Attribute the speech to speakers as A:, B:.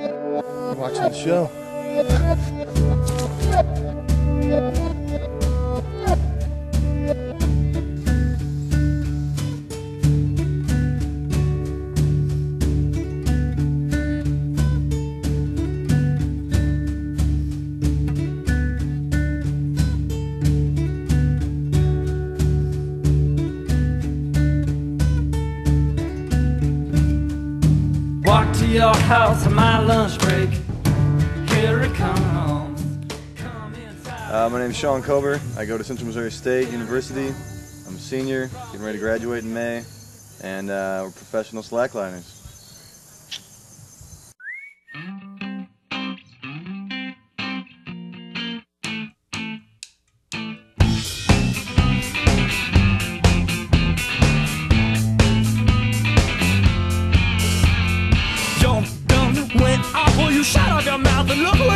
A: Watching the show.
B: Walk to your house on my lunch break. Here it comes.
C: My name is Shawn. I go to Central Missouri State University. I'm a senior, getting ready to graduate in May, and we're professional slackliners.
B: Your gun went off, well, you shot out your mouth and look where